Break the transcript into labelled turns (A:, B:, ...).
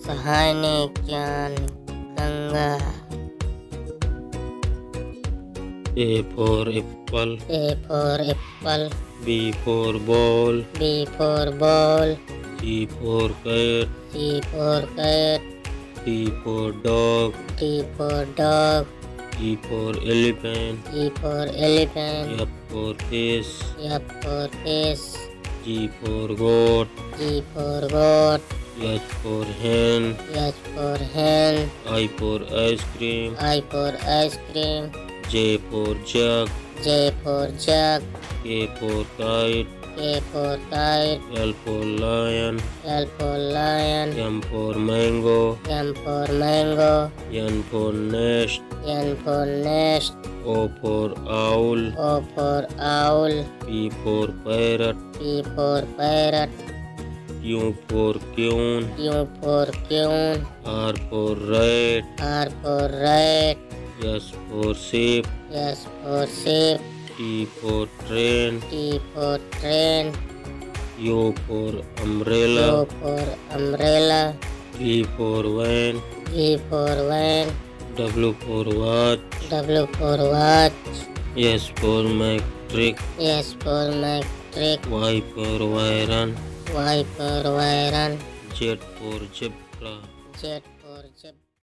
A: Sahanikian Ganga.
B: A for apple.
A: A for apple.
B: B for ball.
A: B for ball.
B: C for cat.
A: C for cat.
B: D for dog.
A: D for dog.
B: E for elephant.
A: E for elephant.
B: F for fish.
A: F for fish.
B: G for goat.
A: G for goat.
B: H for hen.
A: H for hen.
B: I for ice cream.
A: I for ice cream.
B: J for jug.
A: J for jug.
B: K for kite.
A: K for kite.
B: L for lion.
A: L for lion.
B: M for mango.
A: M for mango.
B: N for nest.
A: N for nest.
B: O for owl.
A: O for owl.
B: P for parrot.
A: P for parrot.
B: Q for queen.
A: Q for queen.
B: R for rat.
A: R for rat.
B: S for sheep.
A: S for sheep.
B: T for train.
A: T for train.
B: U for umbrella.
A: U for umbrella.
B: V for van.
A: V for van.
B: W for watch.
A: W for watch.
B: S for metric.
A: S for metric.
B: Y for iron.
A: Y for iron.
B: Z for zebra.
A: Z for zebra.